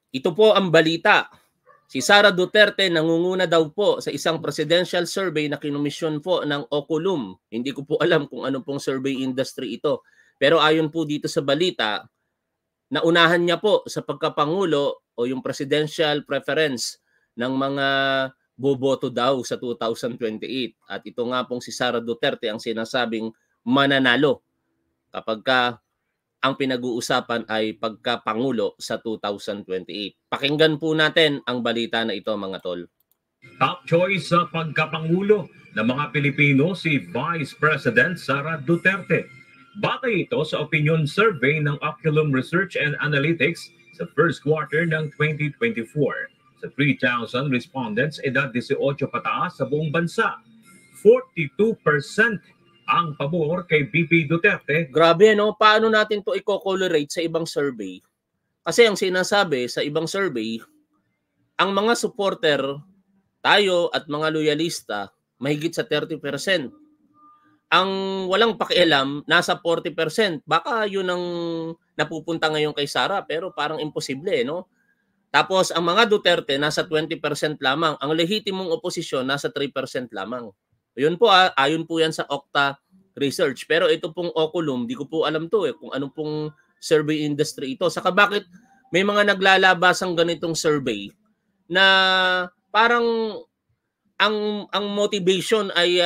Ito po ang balita. Si Sara Duterte nangunguna daw po sa isang presidential survey na kinomisyon po ng Oculum. Hindi ko po alam kung ano pong survey industry ito. Pero ayon po dito sa balita, naunahan niya po sa pagkapangulo o yung presidential preference ng mga boboto daw sa 2028. At ito nga pong si Sara Duterte ang sinasabing mananalo kapag ang pinag-uusapan ay pagkapangulo sa 2028. Pakinggan po natin ang balita na ito, mga tol. Top choice sa pagkapangulo ng mga Pilipino si Vice President Sara Duterte. Batay ito sa opinion survey ng Oculum Research and Analytics sa first quarter ng 2024. Sa 3,000 respondents, edad 18 pataas sa buong bansa, 42% ang pabor kay BP Duterte. Grabe, no? Paano natin to i-correlate sa ibang survey? Kasi ang sinasabi sa ibang survey, ang mga supporter, tayo at mga loyalista, mahigit sa 30%. Ang walang pakialam, nasa 40%. Baka yun ang napupunta ngayon kay Sara, pero parang imposible, no? Tapos ang mga Duterte, nasa 20% lamang. Ang lehitimong oposisyon, nasa 3% lamang. Yun po, ayon po yan sa Okta Research. Pero ito pong Oculum, di ko po alam to kung anong pong survey industry ito. Saka bakit may mga naglalabasang ganitong survey na parang ang motivation ay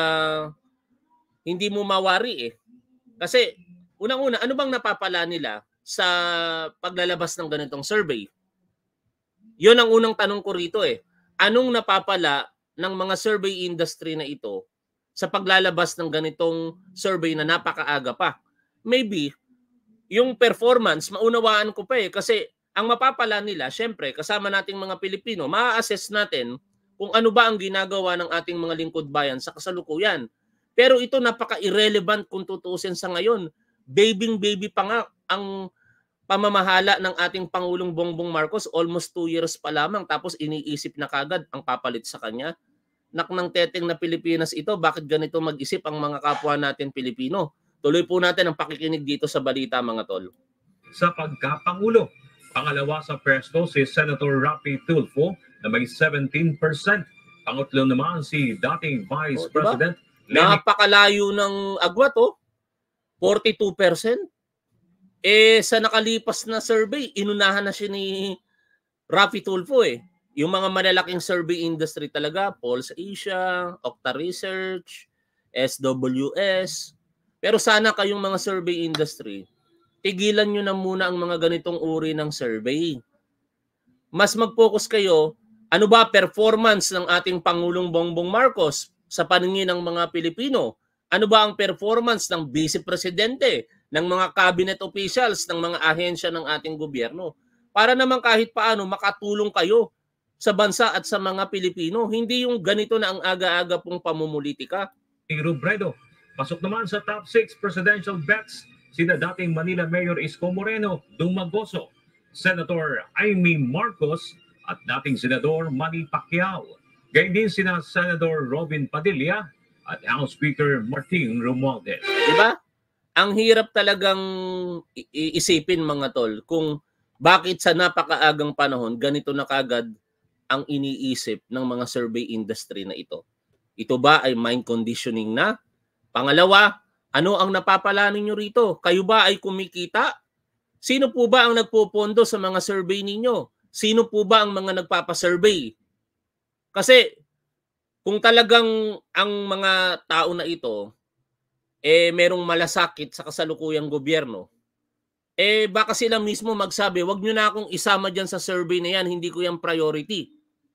hindi mo mawari Kasi unang-una, ano bang napapala nila sa paglalabas ng ganitong survey? Yun ang unang tanong ko rito Anong napapala ng mga survey industry na ito sa paglalabas ng ganitong survey na napakaaga pa? Maybe, yung performance, maunawaan ko pa kasi ang mapapala nila, syempre, kasama nating mga Pilipino, ma-assess natin kung ano ba ang ginagawa ng ating mga lingkod bayan sa kasalukuyan. Pero ito napaka-irrelevant kung tutuusin sa ngayon. Baby pa nga ang pamamahala ng ating Pangulong Bongbong Marcos, almost 2 years pa lamang, tapos iniisip na kagad ang papalit sa kanya. Nak ng teteng na Pilipinas ito, bakit ganito mag-isip ang mga kapwa natin Pilipino? Tuloy po natin ang pakikinig dito sa balita, mga tol. Sa pagkapangulo, pangalawa sa pwesto si Senator Rapi Tulfo na may 17%. Pangatlo naman si dating Vice President Napakalayo ng agwat 42%. Sa nakalipas na survey, inunahan na siya ni Rapi Tulfo Yung mga malalaking survey industry talaga, Pulse Asia, Okta Research, SWS. Pero sana kayong mga survey industry, tigilan nyo na muna ang mga ganitong uri ng survey. Mas mag-focus kayo, ano ba performance ng ating Pangulong Bongbong Marcos sa paningin ng mga Pilipino? Ano ba ang performance ng Vice Presidente, ng mga cabinet officials, ng mga ahensya ng ating gobyerno? Para naman kahit paano makatulong kayo sa bansa at sa mga Pilipino. Hindi yung ganito na ang aga-aga pong pamumulitika. Robredo, pasok naman sa top 6 presidential bets sina dating Manila Mayor Isko Moreno, Dumagoso, Senator Amy Marcos at dating Senador Manny Pacquiao. Gayun din sina Senator Robin Padilla at House Speaker Martin Romualdez. Diba? Ang hirap talagang iisipin, mga tol, kung bakit sa napakaagang panahon ganito na kagad ang iniisip ng mga survey industry na ito. Ito ba ay mind conditioning na? Pangalawa, ano ang napapala ninyo rito? Kayo ba ay kumikita? Sino po ba ang nagpopondo sa mga survey ninyo? Sino po ba ang mga nagpapasurvey? Kasi kung talagang ang mga tao na ito merong malasakit sa kasalukuyang gobyerno, baka sila mismo magsabi, wag nyo na akong isama dyan sa survey na yan, hindi ko yan priority.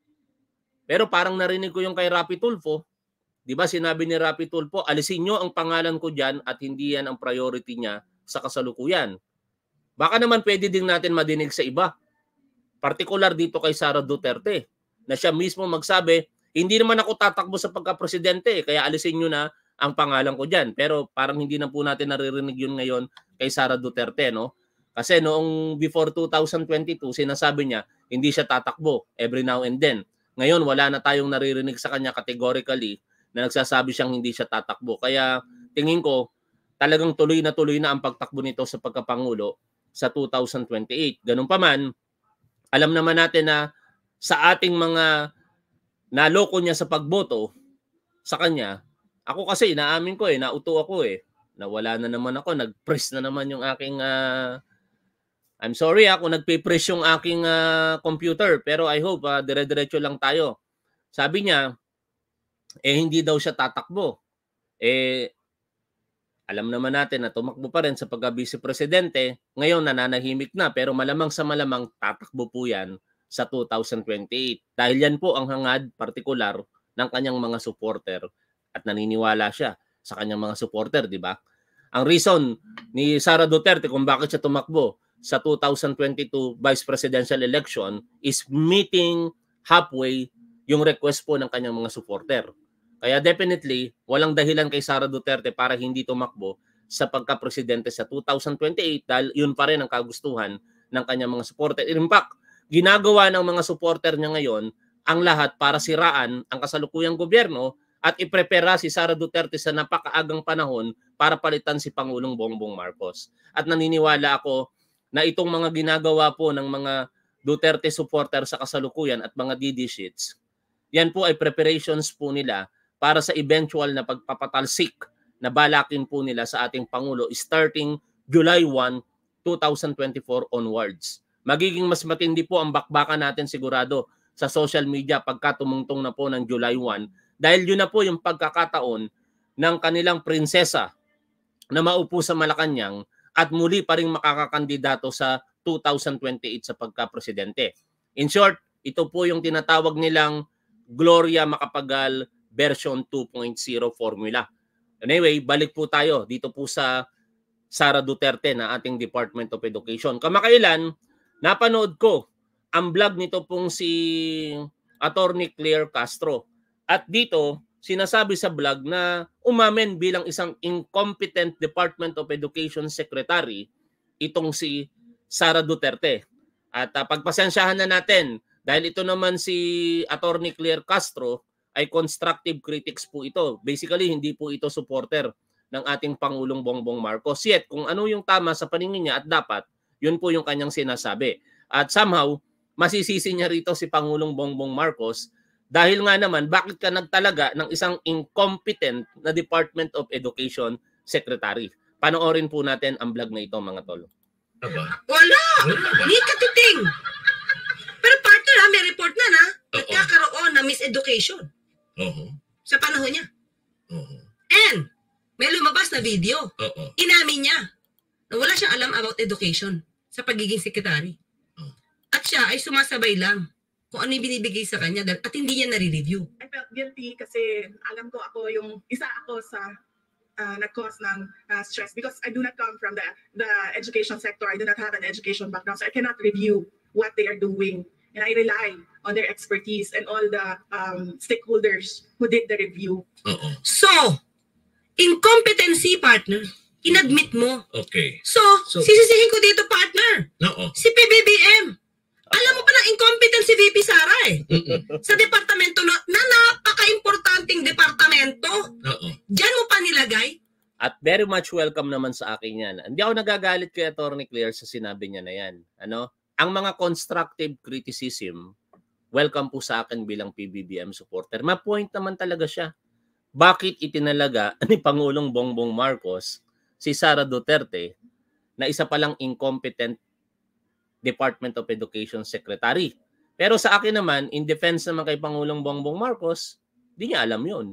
Pero parang narinig ko yung kay Rapi Tulfo, di ba sinabi ni Rapi Tulfo, alisin nyo ang pangalan ko dyan at hindi yan ang priority niya sa kasalukuyan. Baka naman pwede din natin madinig sa iba. Partikular dito kay Sara Duterte, na siya mismo magsabi, hindi naman ako tatakbo sa pagka-presidente, kaya alisin nyo na ang pangalan ko dyan. Pero parang hindi na po natin naririnig yun ngayon kay Sara Duterte, no? Kasi noong before 2022, sinasabi niya, hindi siya tatakbo every now and then. Ngayon, wala na tayong naririnig sa kanya categorically na nagsasabi siyang hindi siya tatakbo. Kaya tingin ko, talagang tuloy na ang pagtakbo nito sa pagkapangulo sa 2028. Ganun pa man, Alam naman natin na sa ating mga naloko niya sa pagboto sa kanya, ako kasi inaamin ko nauto ako nawala na naman ako, nag-press na naman yung aking I'm sorry kung nagpe-press yung aking computer, pero I hope dire-diretso lang tayo. Sabi niya, hindi daw siya tatakbo. Alam naman natin na tumakbo pa rin sa pagka-vice presidente. Ngayon nananahimik na, pero malamang sa malamang tatakbo po yan sa 2028. Dahil yan po ang hangad partikular ng kanyang mga supporter at naniniwala siya sa kanyang mga supporter, di ba? Ang reason ni Sara Duterte kung bakit siya tumakbo sa 2022 vice presidential election is meeting halfway yung request po ng kanyang mga supporter. Kaya definitely, walang dahilan kay Sara Duterte para hindi tumakbo sa pagka-presidente sa 2028 dahil yun pa rin ang kagustuhan ng kanyang mga supporter. In fact, ginagawa ng mga supporter niya ngayon ang lahat para siraan ang kasalukuyang gobyerno at iprepara si Sara Duterte sa napakaagang panahon para palitan si Pangulong Bongbong Marcos. At naniniwala ako na itong mga ginagawa po ng mga Duterte supporter sa kasalukuyan at mga DD sheets, yan po ay preparations po nila para sa eventual na pagpapatalsik na balakin po nila sa ating Pangulo starting July 1, 2024 onwards. Magiging mas matindi po ang bakbakan natin sigurado sa social media pagka tumungtong na po ng July 1 dahil yun na po yung pagkakataon ng kanilang prinsesa na maupo sa Malacanang at muli pa rin makakakandidato sa 2028 sa pagka-presidente. In short, ito po yung tinatawag nilang Gloria Macapagal version 2.0 formula. Anyway, balik po tayo dito po sa Sara Duterte na ating Department of Education. Kamakailan, napanood ko ang vlog nito pong si Attorney Claire Castro. At dito, sinasabi sa vlog na umamin bilang isang incompetent Department of Education Secretary itong si Sara Duterte. At pagpasensyahan na natin dahil ito naman si Attorney Claire Castro ay constructive critics po ito. Basically, hindi po ito supporter ng ating Pangulong Bongbong Marcos. Yet, kung ano yung tama sa paningin niya at dapat, yun po yung kanyang sinasabi. At somehow, masisisi niya rito si Pangulong Bongbong Marcos dahil nga naman, bakit ka nagtalaga ng isang incompetent na Department of Education Secretary? Panoorin po natin ang vlog na ito, mga tol. Wala! Hindi katiting! Pero partner may report na nagkakaroon na miseducation sa panahon niya. And may lumabas na video. Inamin niya na wala siyang alam about education sa pagiging secretary. At siya ay sumasabay lang kung ano yung binibigay sa kanya at hindi niya nare-review. I felt guilty kasi alam ko ako yung isa ako sa nag-cause ng stress because I do not come from the education sector. I do not have an education background, so I cannot review what they are doing. And I rely on their expertise and all the stakeholders who did the review. So, incompetency, partner, inadmit mo. Okay. So sisisihin ko dito, partner. Si PBBM. Alam mo pa na incompetent si VP Sara sa departamento na napaka-importanting departamento. Diyan mo pa nilagay. At very much welcome naman sa akin yan. Hindi ako nagagalit kay Attorney Claire sa sinabi niya na yan. Ang mga constructive criticism, welcome po sa akin bilang PBBM supporter. Ma-point naman talaga siya. Bakit itinalaga ni Pangulong Bongbong Marcos si Sara Duterte na isa palang incompetent Department of Education Secretary? Pero sa akin naman, in defense naman kay Pangulong Bongbong Marcos, di niya alam yun.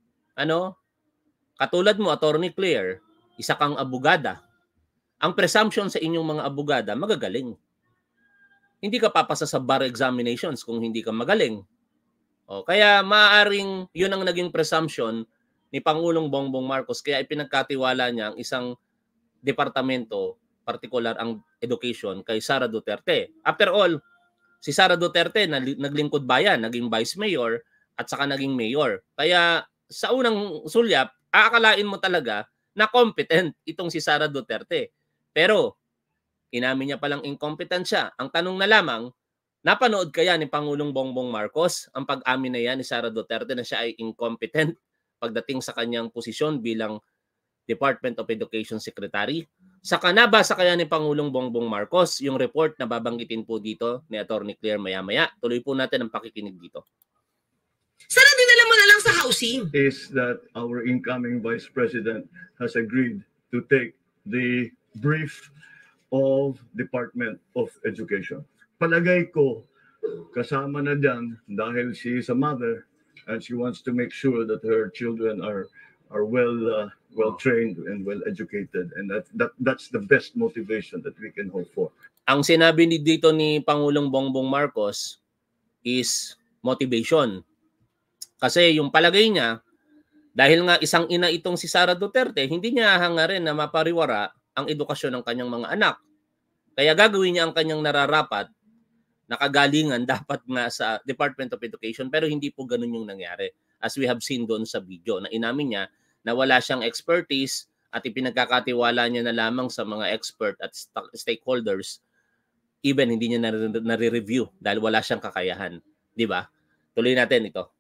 Katulad mo, Attorney Claire, isa kang abogada. Ang presumption sa inyong mga abogada, magagaling. Hindi ka papasa sa bar examinations kung hindi ka magaling. Kaya maaaring yun ang naging presumption ni Pangulong Bongbong Marcos kaya ipinagkatiwala niya ang isang departamento, particular ang education, kay Sara Duterte. After all, si Sara Duterte naglingkod bayan, naging vice mayor at saka naging mayor. Kaya sa unang sulyap, aakalain mo talaga na competent itong si Sara Duterte. Pero inamin niya palang incompetent siya. Ang tanong na lamang, napanood kaya ni Pangulong Bongbong Marcos ang pag-amin na yan ni Sara Duterte na siya ay incompetent pagdating sa kanyang posisyon bilang Department of Education Secretary? Saka nabasa kaya ni Pangulong Bongbong Marcos yung report na babanggitin po dito ni Attorney Claire maya-maya. Tuloy po natin ang pakikinig dito. Sana dinala mo na lang sa housing. Is that our incoming Vice President has agreed to take the brief of Department of Education. Palagay ko, kasama na dyan dahil she is a mother and she wants to make sure that her children are well trained and well educated, and that's the best motivation that we can hope for. Ang sinabi dito ni Pangulong Bongbong Marcos is motivation. Kasi yung palagay niya, dahil nga isang ina itong si Sara Duterte, hindi niya hangarin na mapariwara ang edukasyon ng kanyang mga anak. Kaya gagawin niya ang kanyang nararapat na kagalingan dapat nga sa Department of Education, pero hindi po ganun yung nangyari. As we have seen doon sa video, na inamin niya na wala siyang expertise at ipinagkakatiwala niya na lamang sa mga expert at stakeholders, even hindi niya nare-review dahil wala siyang kakayahan. Di ba? Tuloy natin ito.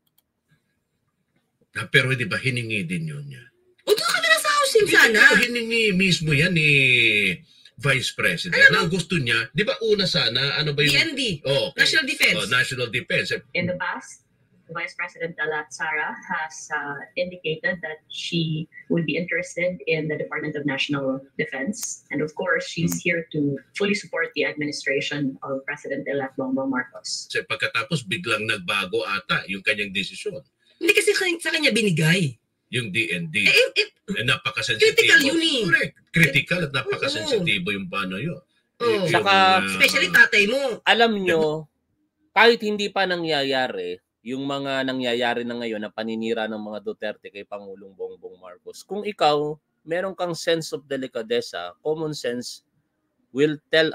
Pero di ba hiningi din yun niya? O doon ka na sa housing sana. Hiningi mismo yan ni Vice President. Ang gusto niya, di ba una sana, ano ba yung... PND, okay. National Defense. National Defense. In the past, Vice President-elect Sara has indicated that she would be interested in the Department of National Defense. And of course, she's here to fully support the administration of President-elect Bongbong Marcos. Kasi pagkatapos biglang nagbago ata yung kanyang desisyon. Hindi kasi sa kanya binigay. Yung DND. Napakasensitibo. Critical yun eh. Correct. Critical at napakasensitibo yung paano yun. Saka, especially tatay mo. Alam nyo, kahit hindi pa nangyayari, yung mga nangyayari na ngayon na paninira ng mga Duterte kay Pangulong Bongbong Marcos, kung ikaw, meron kang sense of delicadeza, common sense will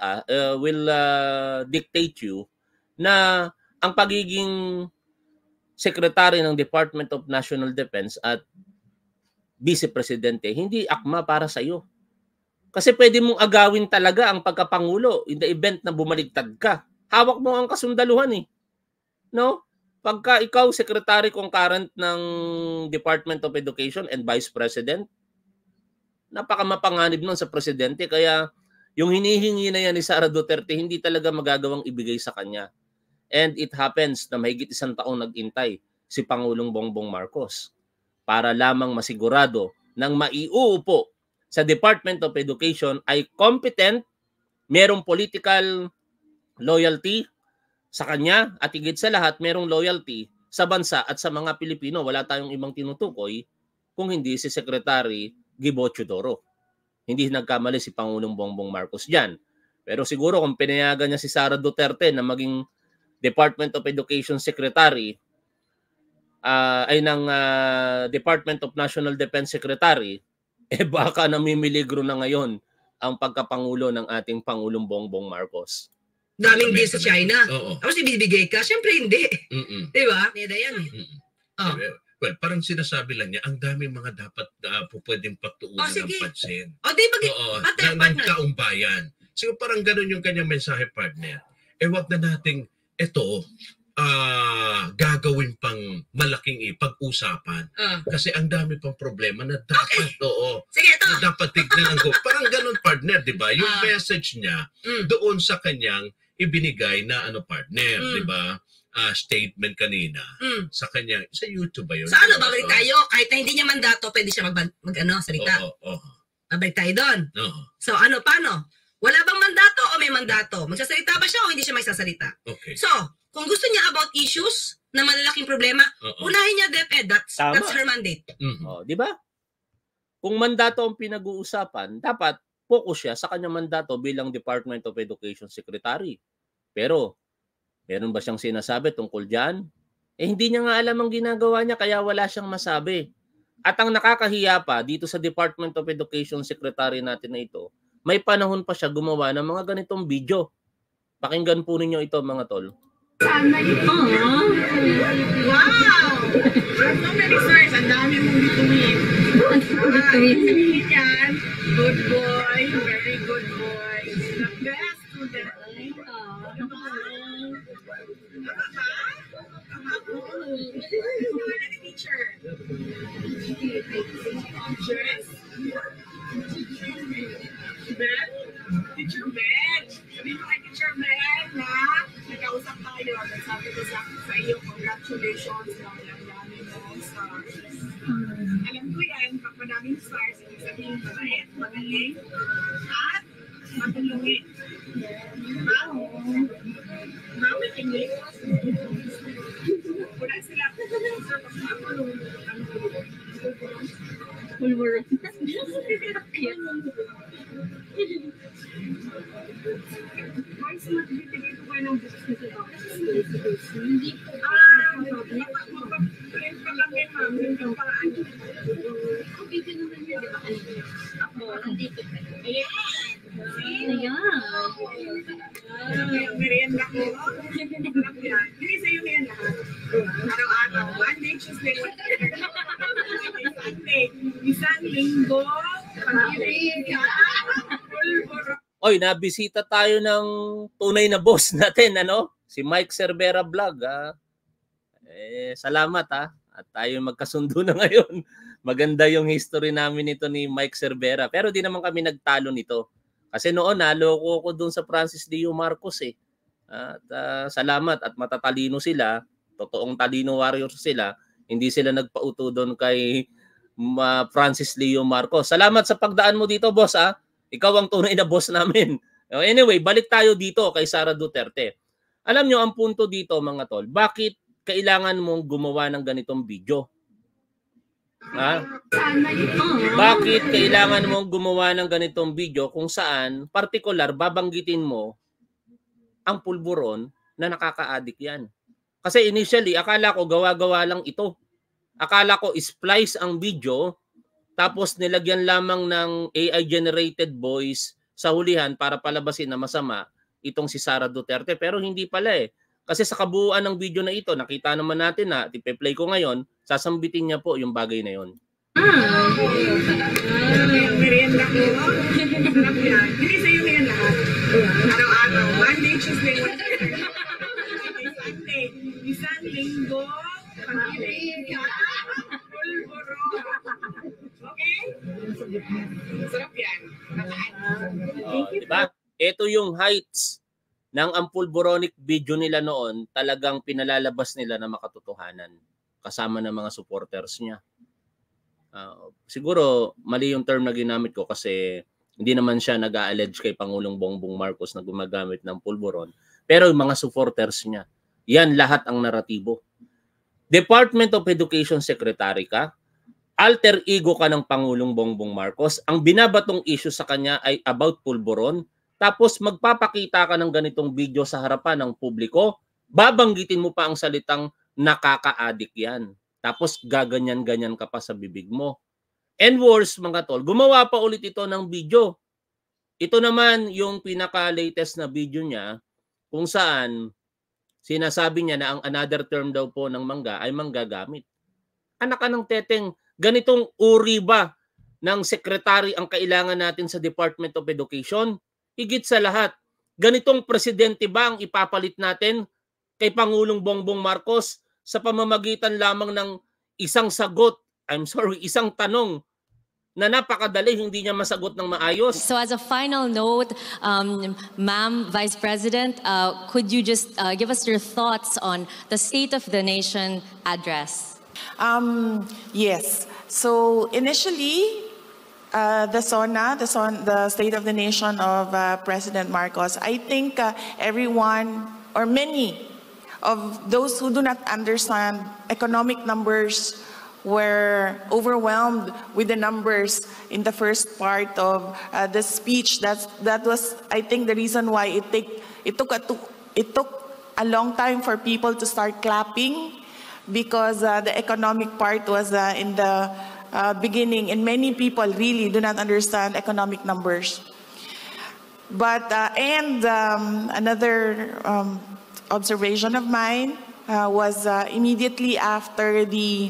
dictate you na ang pagiging Secretary ng Department of National Defense at Vice Presidente, hindi akma para sa iyo. Kasi pwede mong agawin talaga ang pagkapangulo in the event na bumaligtad ka. Hawak mo ang kasundaluhan eh. No? Pagka ikaw secretary concurrent ng Department of Education and Vice President, napakamapanganib nun sa presidente. Kaya yung hinihingi na yan ni Sara Duterte, hindi talaga magagawang ibigay sa kanya. And it happens na mahigit 1 taong nag-intay si Pangulong Bongbong Marcos para lamang masigurado ng maiuupo sa Department of Education ay competent, merong political loyalty sa kanya at higit sa lahat merong loyalty sa bansa at sa mga Pilipino. Wala tayong ibang tinutukoy kung hindi si Secretary Gibo Teodoro. Hindi nagkamali si Pangulong Bongbong Marcos diyan. Pero siguro kung pinayagan niya si Sara Duterte na maging Department of Education Secretary ay ng Department of National Defense Secretary, baka namimiligro na ngayon ang pagkapangulo ng ating Pangulong Bongbong Marcos. Daming din sa China. Oo. Tapos ibibigay ka? Siyempre hindi. Diba? Neda yan eh. Well, parang sinasabi lang niya, ang daming mga dapat pwedeng pagtuunan ng pansin. Di ba? Ng kaumbayan. Siguro parang ganun yung kanyang mensahe, partner. Wag na nating ito, gagawin pang malaking pag-usapan. Kasi ang dami pang problema na dapat, Sige, ito. Na dapat tignan ang parang ganun, partner, di ba? Yung message niya doon sa kanyang ibinigay na partner, di ba? Statement kanina sa kanya, sa YouTube ba yun? Sa ano, babalik tayo? Kahit na hindi niya mandato, pwede siya salita. Babalik tayo doon. So, paano? Wala bang mandato o may mandato? Magsasalita ba siya o hindi siya magsasalita? Okay. So, kung gusto niya about issues na malalaking problema, unahin niya DepEd. That's her mandate. Di ba? Kung mandato ang pinag-uusapan, dapat focus siya sa kanyang mandato bilang Department of Education Secretary. Pero, meron ba siyang sinasabi tungkol dyan? Hindi niya nga alam ang ginagawa niya kaya wala siyang masabi. At ang nakakahiya pa dito sa Department of Education Secretary natin na ito, may panahon pa siya gumawa ng mga ganitong video. Pakinggan po ninyo ito mga tol. Sana yun. Wow! So many stars. Ang dami mong bituin. Sabihin yan, good boy, very good boy. The best student. Teacher. congratulations ng dami mo sa alam ko yan, pag madaming stars, ibig sabihin mabait, magaling, at matulungin. Mami, tingin. Wala sila. Pulburon. Mars, magbibigay ko kayo ng books nito ba? Hindi ko. Mapag-print pa kami, ma'am. Yung paraan. Okay ka naman yun, di ba? Ako, nandito pa. Ayan. Ayan. Merienda ko. Hindi sa'yo na yan lahat. Araw-araw. Monday, Tuesday, Wednesday. Sunday. Isang linggo. Oy, nabisita tayo ng tunay na boss natin, ano? Si Mike Cervera Vlog, salamat, At tayo magkasundo na ngayon. Maganda yung history namin nito ni Mike Cervera. Pero di naman kami nagtalo nito. Kasi noon, naloko ko doon sa Francis Leo Marcos, At salamat at matatalino sila. Totoong talino warriors sila. Hindi sila nagpauto doon kay Francis Leo Marcos. Salamat sa pagdaan mo dito, boss, Ikaw ang tunay na boss namin. Anyway, balik tayo dito kay Sara Duterte. Alam nyo, ang punto dito, mga tol, bakit kailangan mong gumawa ng ganitong video? Bakit kailangan mong gumawa ng ganitong video kung saan, particular, babanggitin mo ang pulburon na nakaka-addict yan? Kasi initially, akala ko gawa-gawa lang ito. Akala ko splice ang video, tapos nilagyan lamang ng AI-generated voice sa hulihan para palabasin na masama itong si Sara Duterte. Pero hindi pala Kasi sa kabuuan ng video na ito, nakita naman natin na, ipe-play ko ngayon, sasambitin niya po yung bagay na yon. Merienda ko. Hindi sa'yo na yan lahat. Araw-araw. Monday, Tuesday, Wednesday. Sunday. Isang linggo. Okay? Sarap yan. Diba? Ito yung heights ng Ampulboronic video nila noon, talagang pinalalabas nila na makatotohanan kasama ng mga supporters niya. Siguro mali yung term na ginamit ko kasi hindi naman siya nag-a-allege kay Pangulong Bongbong Marcos na gumagamit ng pulburon. Pero yung mga supporters niya, yan lahat ang naratibo. Department of Education Secretary ka, alter ego ka ng Pangulong Bongbong Marcos, ang binabatong issue sa kanya ay about pulburon, tapos magpapakita ka ng ganitong video sa harapan ng publiko, babanggitin mo pa ang salitang nakaka-addict yan. Tapos gaganyan-ganyan ka pa sa bibig mo. And worse, mga tol, gumawa pa ulit ito ng video. Ito naman yung pinaka-latest na video niya kung saan sinasabi niya na ang another term daw po ng mangga ay manggagamit. Anak ka ng teteng, ganitong uri ba ng sekretary ang kailangan natin sa Department of Education? Higit sa lahat, ganitong presidente ba ang ipapalit natin kay Pangulong Bongbong Marcos sa pamamagitan lamang ng isang sagot, isang tanong na napakadali, hindi niya masagot ng maayos? So as a final note, Ma'am Vice President, could you just give us your thoughts on the State of the Nation address? Yes. So initially, the State of the Nation of President Marcos, I think everyone or many of those who do not understand economic numbers were overwhelmed with the numbers in the first part of the speech. That was, I think, the reason why it took a long time for people to start clapping, because the economic part was in the beginning, and many people really do not understand economic numbers. But another observation of mine was immediately after the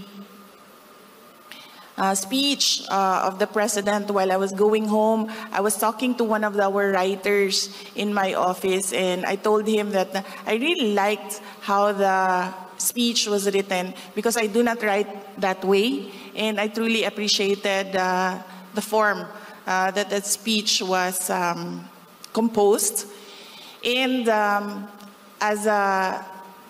speech of the president, while I was going home, I was talking to one of our writers in my office, and I told him that I really liked how the speech was written, because I do not write that way, and I truly appreciated the form that that speech was composed. And as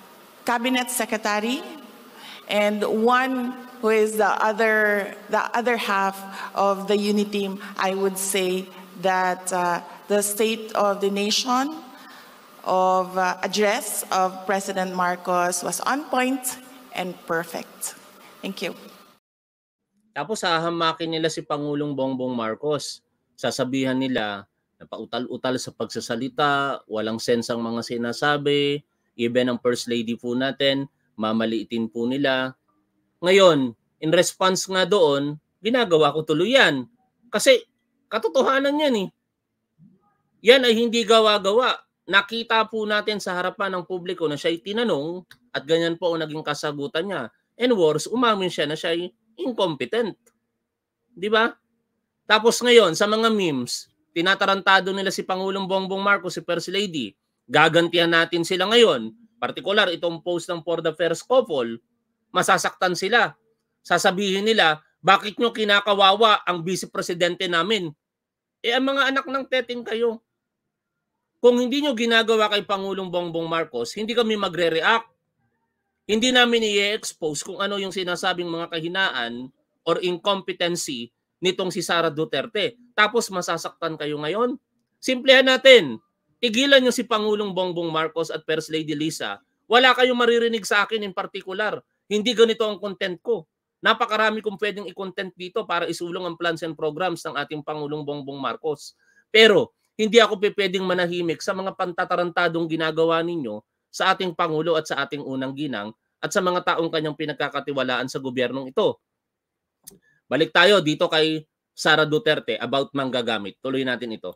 cabinet secretary, and one who is the other half of the UNI team. I would say that the State of the Nation of address of President Marcos was on point and perfect. Thank you. Tapos hahamakin nila si Pangulong Bongbong Marcos. Sasabihan nila na pautal-utal sa pagsasalita, walang sense ang mga sinasabi, even ang First Lady po natin, mamaliitin po nila. Ngayon, in response nga doon, ginagawa ko tuloy yan. Kasi katotohanan yan eh. Yan ay hindi gawa-gawa. Nakita po natin sa harapan ng publiko na siya'y tinanong at ganyan po ang naging kasagutan niya. And worse, umamin siya na siya'y incompetent. Di ba? Tapos ngayon, sa mga memes, tinatarantado nila si Pangulong Bongbong Marcos, si First Lady. Gagantihan natin sila ngayon. Partikular, itong post ng For the First Couple, masasaktan sila. Sasabihin nila, bakit nyo kinakawawa ang vice presidente namin? Ang mga anak ng teting kayo. Kung hindi nyo ginagawa kay Pangulong Bongbong Marcos, hindi kami magre-react. Hindi namin i-expose kung ano yung sinasabing mga kahinaan or incompetency nitong si Sara Duterte. Tapos masasaktan kayo ngayon? Simplehan natin. Tigilan nyo si Pangulong Bongbong Marcos at First Lady Lisa. Wala kayong maririnig sa akin in particular. Hindi ganito ang content ko. Napakarami kong pwedeng i-content dito para isulong ang plans and programs ng ating Pangulong Bongbong Marcos. Pero hindi ako pwedeng manahimik sa mga pantatarantadong ginagawa ninyo sa ating Pangulo at sa ating unang ginang at sa mga taong kanyang pinagkakatiwalaan sa gobyernong ito. Balik tayo dito kay Sara Duterte about manggagamit. Tuloy natin ito.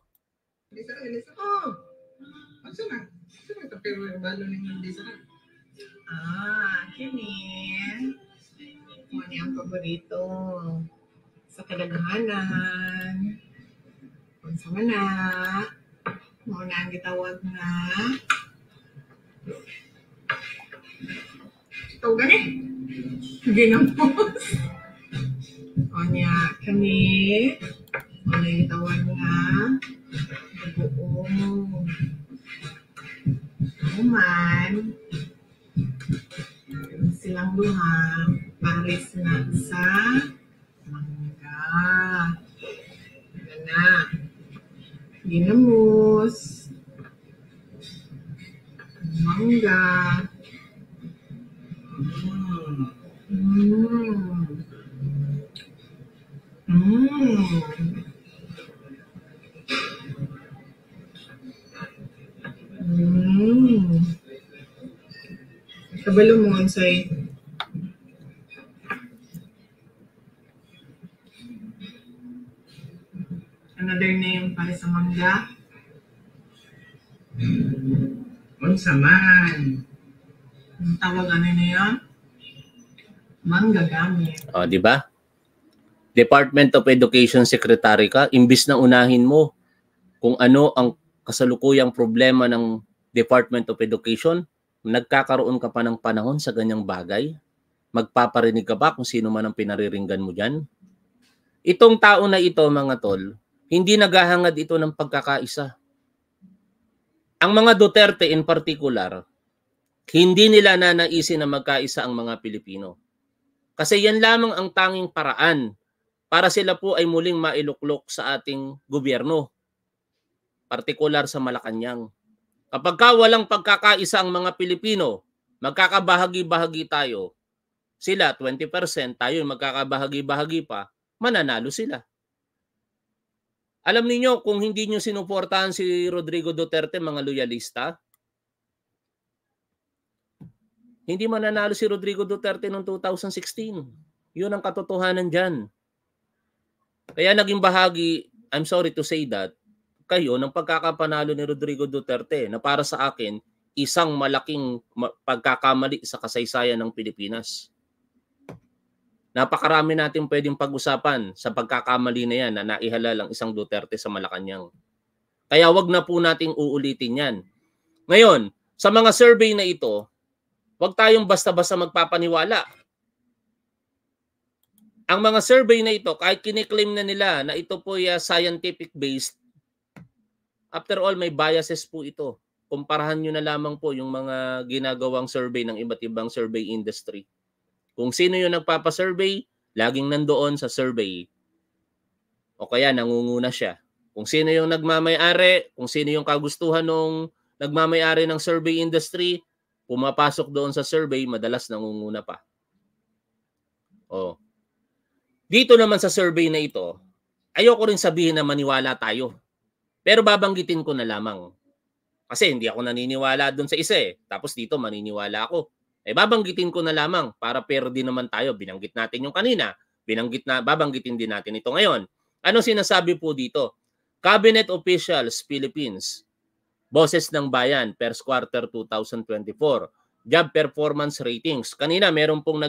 Kinin. Ano ang paborito sa kadaghanan. Kung sama na, muna ang gitawag na ito gani. Ginamos. Kanya kami. Muna ang gitawag na bagoong. Naman. Silang duha. Paris na sa mangga. Na. Ginamos. Mangga. Kabalo mo ang say. Another name para sa mangga. Unsa man. Ang tawag ano niya? Manggagamit. O, di ba? Department of Education Secretary ka, imbis na unahin mo kung ano ang kasalukuyang problema ng Department of Education, nagkakaroon ka pa ng panahon sa ganyang bagay? Magpaparinig ka ba kung sino man ang pinariringgan mo dyan? Itong tao na ito, mga tol, hindi naghahangad ito ng pagkakaisa. Ang mga Duterte in particular, hindi nila nanaisin na magkaisa ang mga Pilipino. Kasi yan lamang ang tanging paraan para sila po ay muling mailuklok sa ating gobyerno, partikular sa Malacanang. Kapag walang pagkakaisa ang mga Pilipino, magkakabahagi-bahagi tayo, sila 20%, tayo magkakabahagi-bahagi pa, mananalo sila. Alam niyo kung hindi niyo sinuportahan si Rodrigo Duterte, mga loyalista, hindi mananalo si Rodrigo Duterte noong 2016. Yun ang katotohanan dyan. Kaya naging bahagi, I'm sorry to say that, kayo ng pagkakapanalo ni Rodrigo Duterte na para sa akin, isang malaking pagkakamali sa kasaysayan ng Pilipinas. Napakarami natin pwedeng pag-usapan sa pagkakamali na yan na naihalal ang isang Duterte sa Malacanang. Kaya wag na po nating uulitin yan. Ngayon, sa mga survey na ito, wag tayong basta-basta magpapaniwala. Ang mga survey na ito, kahit kiniklaim na nila na ito po ay scientific based, after all, may biases po ito. kumparahan nyo na lamang po yung mga ginagawang survey ng iba't ibang survey industry. Kung sino yung nagpapasurvey, laging nandoon sa survey. O kaya nangunguna siya. Kung sino yung nagmamay-ari, kung sino yung kagustuhan ng nagmamay-ari ng survey industry, pumapasok doon sa survey, madalas nangunguna pa. O. Dito naman sa survey na ito, ayoko rin sabihin na maniwala tayo. Pero babanggitin ko na lamang. Kasi hindi ako naniniwala doon sa isa eh. Tapos dito maniniwala ako. Babanggitin ko na lamang para fair din naman tayo. Binanggit natin yung kanina. Babanggitin din natin ito ngayon. Ano sinasabi po dito? Cabinet Officials Philippines. Boses ng Bayan, first quarter 2024. Job performance ratings. Kanina meron pong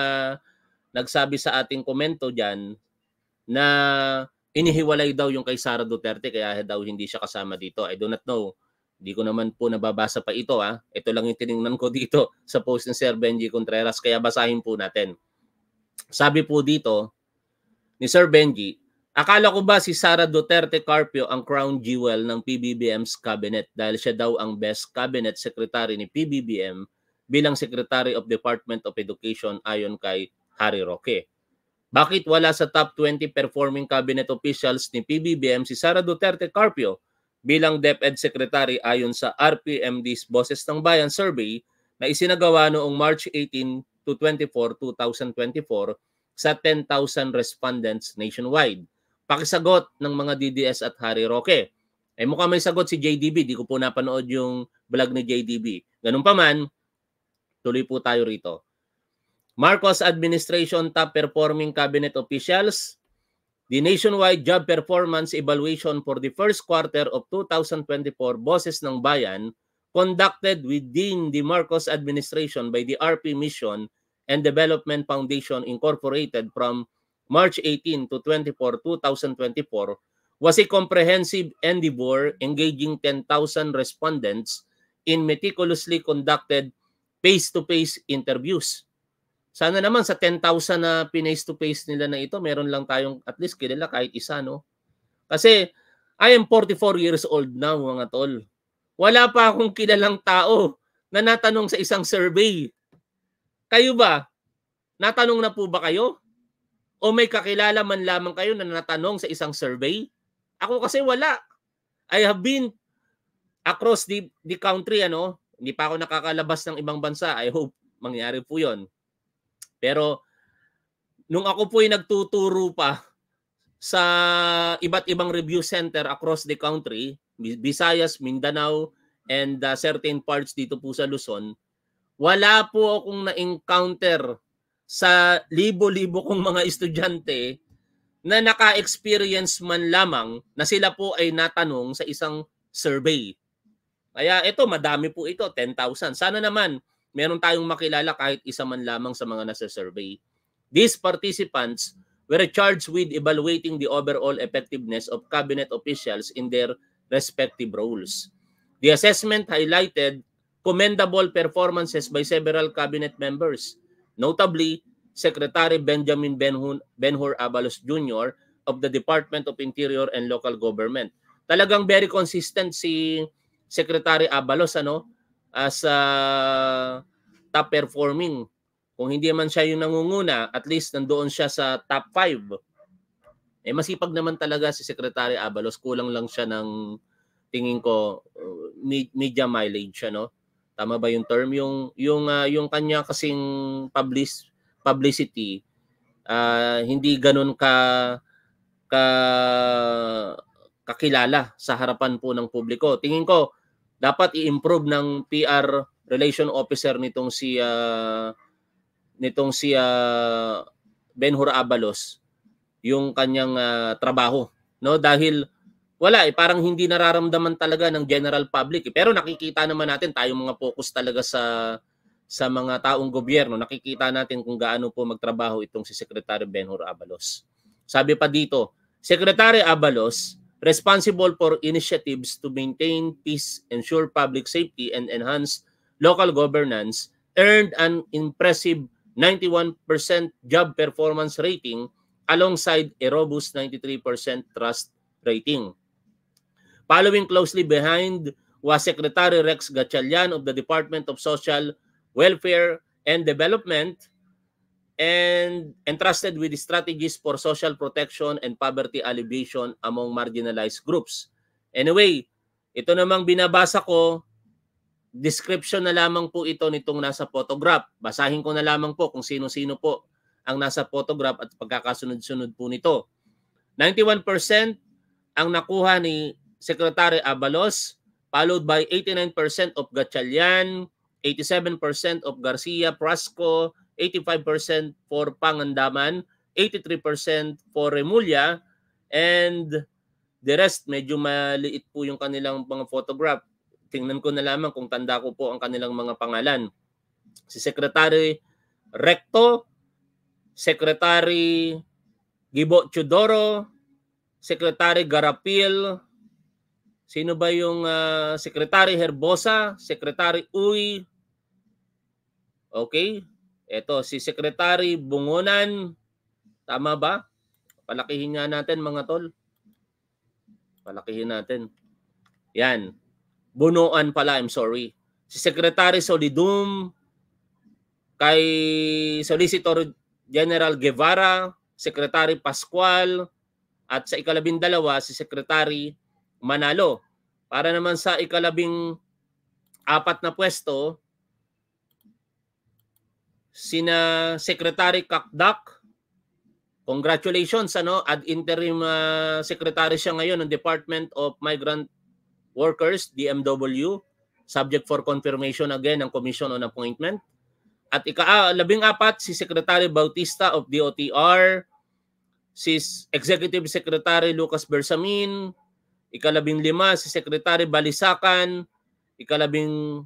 nagsabi sa ating komento dyan na inihiwalay daw yung kay Sara Duterte kaya daw hindi siya kasama dito. I do not know. Hindi ko naman po nababasa pa ito. Ito lang yung tinignan ko dito sa post ni Sir Benji Contreras kaya basahin po natin. Sabi po dito ni Sir Benji, akala ko ba si Sara Duterte Carpio ang crown jewel ng PBBM's cabinet dahil siya daw ang best cabinet secretary ni PBBM bilang Secretary of Department of Education ayon kay Harry Roque. Bakit wala sa top 20 performing cabinet officials ni PBBM si Sara Duterte Carpio bilang DepEd Secretary ayon sa RPMD's Boses ng Bayan survey na isinagawa noong March 18 to 24, 2024 sa 10,000 respondents nationwide? Pakisagot ng mga DDS at Harry Roque. Mukhang may sagot si JDB. Di ko po napanood yung vlog ni JDB. Ganun pa man, tuloy po tayo rito. Marcos Administration top performing cabinet officials. The nationwide job performance evaluation for the first quarter of 2024 Boses ng Bayan conducted within the Marcos administration by the RP Mission and Development Foundation Incorporated from March 18 to 24, 2024 was a comprehensive endeavor engaging 10,000 respondents in meticulously conducted face-to-face interviews. Sana naman sa 10,000 na face-to-face nila na ito, meron lang tayong at least kilala kahit isa, no? Kasi I am 44 years old now, mga tol. Wala pa akong kilalang tao na natanong sa isang survey. Kayo ba? Natanong na po ba kayo? O may kakilala man lamang kayo na natanong sa isang survey? Ako kasi wala. I have been across the country, ano? Hindi pa ako nakakalabas ng ibang bansa. I hope mangyari po yon. Pero nung ako po ay nagtuturo pa sa iba't ibang review center across the country, Visayas, Mindanao, and certain parts dito po sa Luzon, wala po akong na-encounter sa libo-libo kong mga estudyante na naka-experience man lamang na sila po ay natanong sa isang survey. Kaya ito, madami po ito, 10,000. Sana naman meron tayong makilala kahit isa man lamang sa mga nasa survey. These participants were charged with evaluating the overall effectiveness of cabinet officials in their respective roles. The assessment highlighted commendable performances by several cabinet members, notably Secretary Benjamin Benhur Abalos Jr. of the Department of Interior and Local Government. Talagang very consistent si Secretary Abalos, ano? As top performing. Kung hindi man siya yung nangunguna, at least nandoon siya sa top 5. Masipag naman talaga si Secretary Abalos. Kulang lang siya ng tingin ko media mileage, ano? Tama ba yung term? Yung kanya kasing publicity hindi ganun kakilala sa harapan po ng publiko. Tingin ko dapat i-improve ng PR relation officer nitong si Benhur Abalos yung kanyang trabaho, no? Dahil wala parang hindi nararamdaman talaga ng general public. Pero nakikita naman natin tayong mga focus talaga sa mga taong gobyerno. Nakikita natin kung gaano po magtrabaho itong si Secretary Benhur Abalos. Sabi pa dito, Secretary Abalos responsible for initiatives to maintain peace, ensure public safety, and enhance local governance, earned an impressive 91% job performance rating alongside a robust 93% trust rating. Following closely behind was Secretary Rex Gatchalian of the Department of Social Welfare and Development and entrusted with the strategies for social protection and poverty alleviation among marginalized groups. Anyway, ito namang binabasa ko, description na lamang po ito nitong nasa photograph. Basahin ko na lamang po kung sino-sino po ang nasa photograph at pagkakasunod-sunod po nito. 91% ang nakuha ni Secretary Abalos, followed by 89% of Gatchalian, 87% of Garcia Prasco, 85% for Pangandaman, 83% for Remulla, and the rest, medyo maliit po yung kanilang mga photograph. Tingnan ko na lamang kung tanda ko po ang kanilang mga pangalan. Si Secretary Recto, Secretary Gibo Chudoro, Secretary Garapil, sino ba yung Secretary Herbosa, Secretary Uy, okay, eto si Secretary Bungonan, tama ba? Palakihin nga natin mga tol. Palakihin natin. Yan. Bunuan pala, I'm sorry. Si Secretary Solidum, kay Solicitor General Guevara, Secretary Pascual, at sa ika-12 si Secretary Manalo. Para naman sa ika-14 na pwesto, sina Secretary Kakdak, congratulations, ad interim secretary siya ngayon ng Department of Migrant Workers, DMW, subject for confirmation again ng Commission on Appointment. At ika-14 si Secretary Bautista of DOTR, si Executive Secretary Lucas Bersamin, ika-15 si Secretary Balisacan, ika-15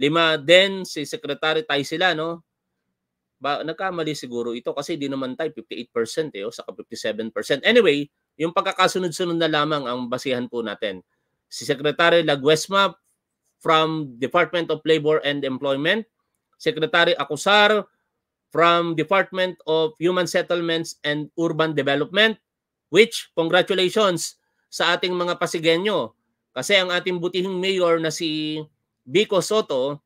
din si Secretary Taisila, no? Nagkamali siguro ito kasi di naman tayo 58% saka 57%. Anyway, yung pagkakasunod-sunod na lamang ang basihan po natin. Si Secretary Laguesma from Department of Labor and Employment, Secretary Acusar from Department of Human Settlements and Urban Development, which congratulations sa ating mga Pasigueño kasi ang ating butihing mayor na si Vico Soto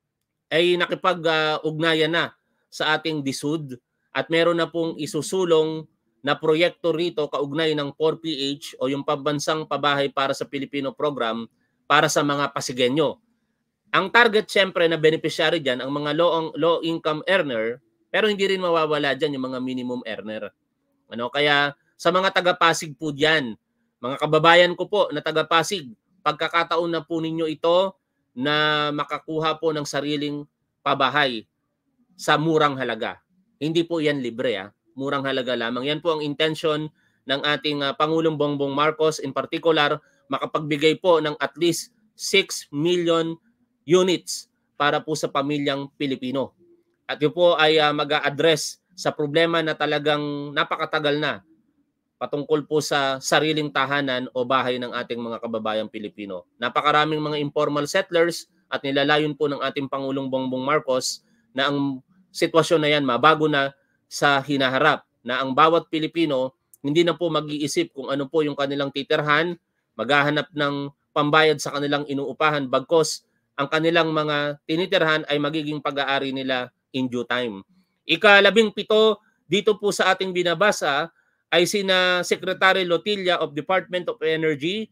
ay nakipag-ugnayan na sa ating DSUD at meron na pong isusulong na proyekto rito kaugnay ng 4PH o yung Pambansang Pabahay para sa Pilipino program para sa mga Pasigueño. Ang target siyempre na beneficiary dyan, ang mga low income earner, pero hindi rin mawawala dyan yung mga minimum earner. Kaya sa mga taga-Pasig po dyan, mga kababayan ko po na taga-Pasig, pagkakataon na po ninyo ito na makakuha po ng sariling pabahay sa murang halaga. Hindi po yan libre, murang halaga lamang. Yan po ang intention ng ating Pangulong Bongbong Marcos, in particular, makapagbigay po ng at least 6 million units para po sa pamilyang Pilipino. At yun po ay mag-a-address sa problema na talagang napakatagal na patungkol po sa sariling tahanan o bahay ng ating mga kababayang Pilipino. Napakaraming mga informal settlers at nilalayon po ng ating Pangulong Bongbong Marcos na ang sitwasyon na yan mabago na sa hinaharap, na ang bawat Pilipino hindi na po mag-iisip kung ano po yung kanilang titirhan, maghahanap ng pambayad sa kanilang inuupahan, bagkos ang kanilang mga tinitirhan ay magiging pag-aari nila in due time. Ika-17 dito po sa ating binabasa ay sina Secretary Lotilla of Department of Energy,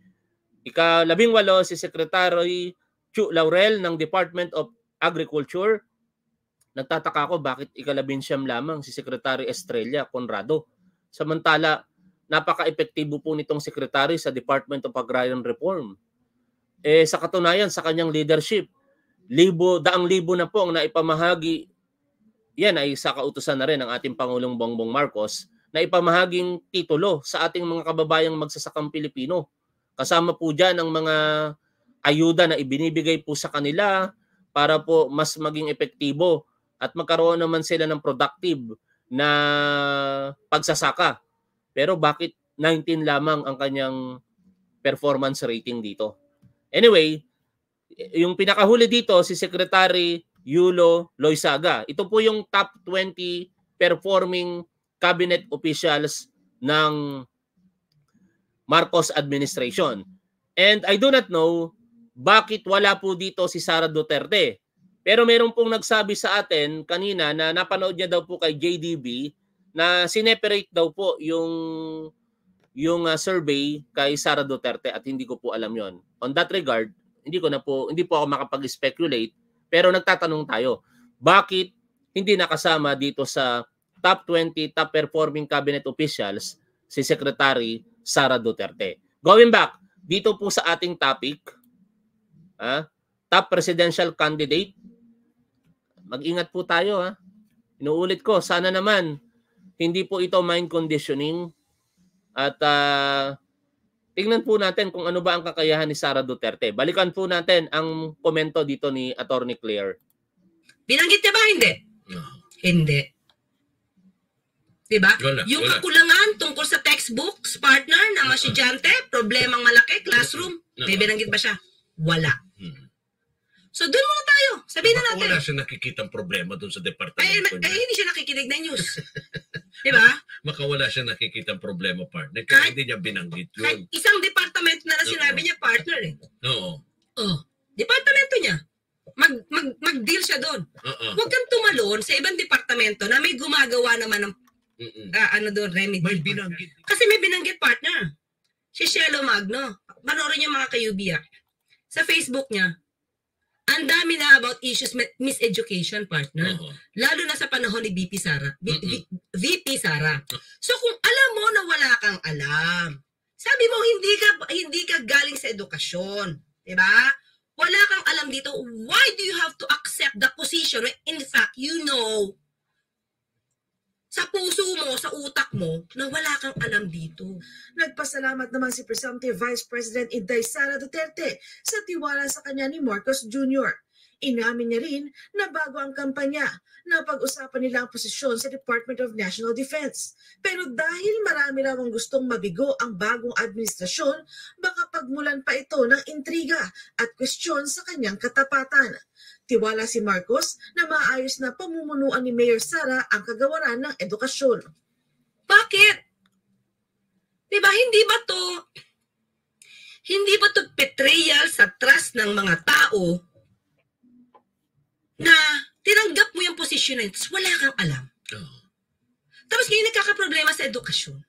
ika-18 si Secretary Chu Laurel ng Department of Agriculture. Nagtataka ako bakit ika-19 lamang si Secretary Estrella Conrado. Samantala, napaka-epektibo po nitong secretary sa Department of Agrarian Reform. Sa katunayan, sa kanyang leadership, daang libo na po ang naipamahagi. Yan ay sa kautusan na rin ng ating Pangulong Bongbong Marcos na ipamahaging titulo sa ating mga kababayang magsasakang Pilipino. Kasama po dyan ang mga ayuda na ibinibigay po sa kanila para po mas maging epektibo at magkaroon naman sila ng productive na pagsasaka. Pero bakit 19 lamang ang kanyang performance rating dito? Anyway, yung pinakahuli dito si Secretary Yulo Loizaga. Ito po yung top 20 performing cabinet officials ng Marcos administration. And I do not know bakit wala po dito si Sara Duterte? Pero meron pong nagsabi sa atin kanina na napanood niya daw po kay JDB na sineperate daw po yung survey kay Sara Duterte at hindi ko po alam yon. On that regard, hindi po ako makapag-speculate, pero nagtatanong tayo, bakit hindi nakasama dito sa top 20 top performing cabinet officials si Secretary Sara Duterte? Going back dito po sa ating topic, top presidential candidate, mag-ingat po tayo ha. Inuulit ko, sana naman hindi po ito mind conditioning at tingnan po natin kung ano ba ang kakayahan ni Sara Duterte. Balikan po natin ang komento dito ni Attorney Claire. Binanggit niya ba? Hindi. No. Hindi. Diba? Yung wala. kakulangan tungkol sa textbooks, partner, na masyadante, problemang malaki, classroom, may binanggit ba siya? Wala. So doon muna tayo. Sabihin na natin. Wala siya nakikitang problema doon sa departamento niya. Hindi siya nakikinig ng news. Diba? Maka wala siya nakikitang problema, partner. Kaya hindi niya binanggit yun. Kahit isang departamento na sinabi niya, partner eh. Oo. Departamento niya. Mag-deal siya doon. Huwag kang tumalon sa ibang departamento na may gumagawa naman ng doon, remedy. May binanggit. Kasi may binanggit, partner. Si Shelo Magno. Panoorin niyo mga kayubiyak. Sa Facebook niya, ang dami na about issues miseducation, partner. Lalo na sa panahon ni VP Sara. VP Sara. So kung alam mo na wala kang alam, sabi mo hindi ka galing sa edukasyon, 'di ba? Wala kang alam dito. Why do you have to accept the position when in fact you know sa puso mo, sa utak mo, na wala kang alam dito? Nagpasalamat naman si Presumptive Vice President Inday Sara Duterte sa tiwala sa kanya ni Marcos Jr. Inamin niya rin na bago ang kampanya, napag-usapan nila ang posisyon sa Department of National Defense. Pero dahil marami raw ang gustong mabigo ang bagong administrasyon, baka pagmulan pa ito ng intriga at kwestiyon sa kanyang katapatan. Tiwala si Marcos na maayos na pamumunuan ni Mayor Sara ang kagawaran ng edukasyon. Bakit? Diba, hindi ba to betrayal sa trust ng mga tao na tinanggap mo yung posisyon na ito, wala kang alam. Tapos ngayon nagkakaproblema sa edukasyon.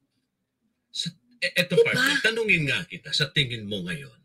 Eto, diba? Partner, tanungin nga kita, sa tingin mo ngayon,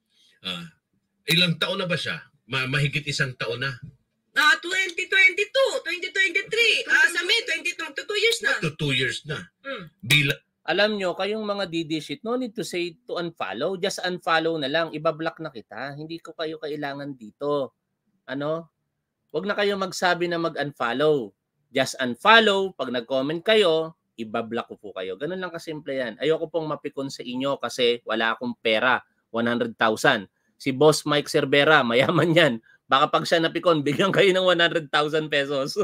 ilang taon na ba siya? Mahigit isang taon na. 2022, 2023. Sa May, 2 years na. 2 years na. Alam nyo, kayong mga DD-shit, no need to say to unfollow. Just unfollow na lang. Ibablock na kita. Hindi ko kayo kailangan dito. Huwag na kayo magsabi na mag-unfollow. Just unfollow. Pag nag-comment kayo, ibablock ko po kayo. Ganun lang kasimple yan. Ayoko pong mapikon sa inyo kasi wala akong pera. 100,000. Si Boss Mike Cervera, mayaman yan. Baka pag siya napikon, bigyan kayo ng 100,000 pesos.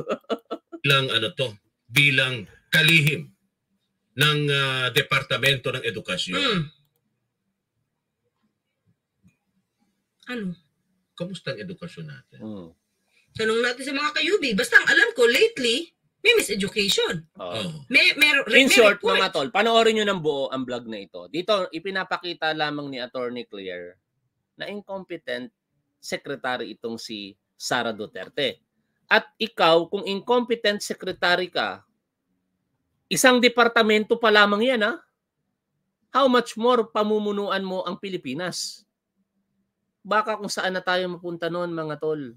Bilang kalihim ng Departamento ng Edukasyon. Ano? Kamusta ang edukasyon natin? Tanong natin sa mga kayubi. Basta ang alam ko, lately, may miseducation. In short, mga tol, panoorin nyo ng buo ang vlog na ito. Dito, ipinapakita lamang ni Attorney Claire na incompetent secretary itong si Sara Duterte. At ikaw, kung incompetent secretary ka, isang departamento pa lamang yan, ha? How much more pamumunuan mo ang Pilipinas? Baka kung saan na tayo mapunta noon, mga tol.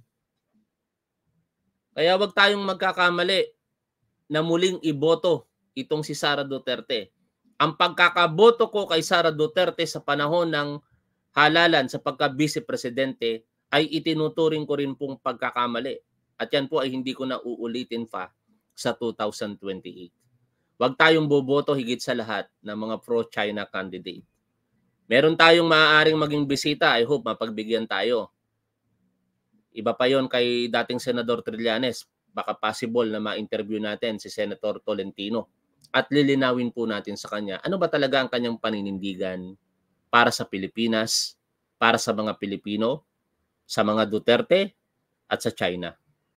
Kaya wag tayong magkakamali na muling iboto itong si Sara Duterte. Ang pagkakaboto ko kay Sara Duterte sa panahon ng halalan sa pagka-vice presidente ay itinuturing ko rin pong pagkakamali. At yan po ay hindi ko na uulitin pa sa 2028. Huwag tayong boboto higit sa lahat ng mga pro-China candidate. Meron tayong maaaring maging bisita. I hope mapagbigyan tayo. Iba pa yon kay dating Senador Trillanes. Baka possible na ma-interview natin si Senator Tolentino. At lilinawin po natin sa kanya ano ba talaga ang kanyang paninindigan para sa Pilipinas, para sa mga Pilipino, sa mga Duterte, at sa China.